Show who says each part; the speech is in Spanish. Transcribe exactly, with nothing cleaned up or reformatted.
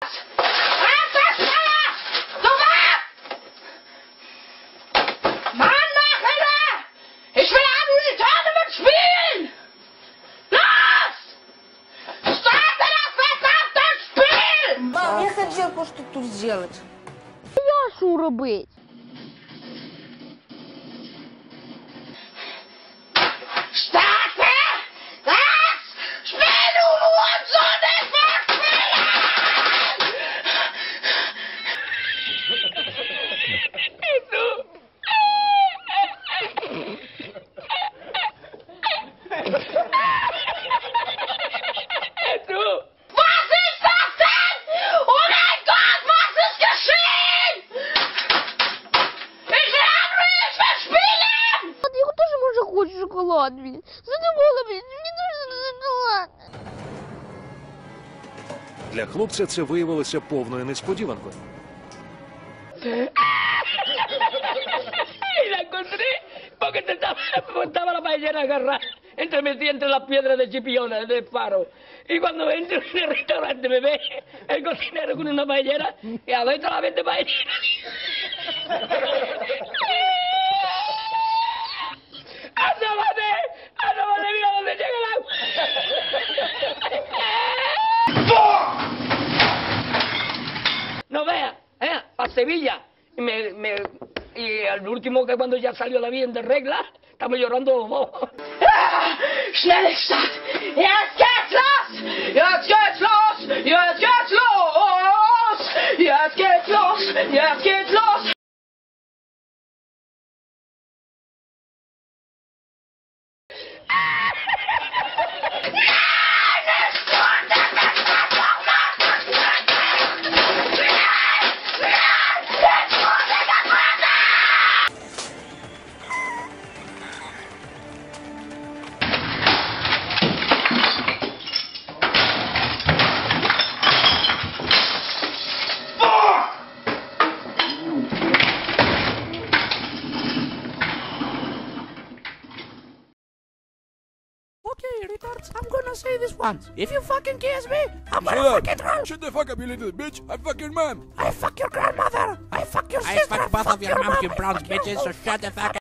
Speaker 1: Я хотел кое-что тут сделать.
Speaker 2: Я що робить?
Speaker 3: Starte das Spiel, du Hurensohn, ich Was ist das denn? Oh mein Gott, was ist geschehen? Ich will Unreal verspielen!
Speaker 2: Я теж може хочу шоколад, блін. Задумала, блін, мені дуже шоколад.
Speaker 4: Для хлопця це виявилося повною несподіванкою.
Speaker 5: Y la encontré porque te estaba, estaba la paellera agarrada, entre metida entre las piedras de Chipiona, del faro. Y cuando entro en el restaurante me ve el cocinero con una paellera y adentro la vende paellera. ¡Asómate! ¡Asómate! ¡Mira dónde llega el agua! No vea, eh, a Sevilla. Me, me, y al último que cuando ya salió la bien de regla, estamos llorando los dos.
Speaker 3: Schnellstadt! Jetzt geht's los! Jetzt geht's los! Jetzt geht's los! Jetzt geht's los! Jetzt geht's los!
Speaker 6: Okay, retards, I'm gonna say this once. If you fucking kiss me, I'm gonna fucking throw.
Speaker 7: Shut the fuck up, you little bitch. I fuck your mom.
Speaker 6: I fuck your grandmother. I fuck your sister.
Speaker 1: I fuck both of your moms, you brown bitches, so shut the fuck up.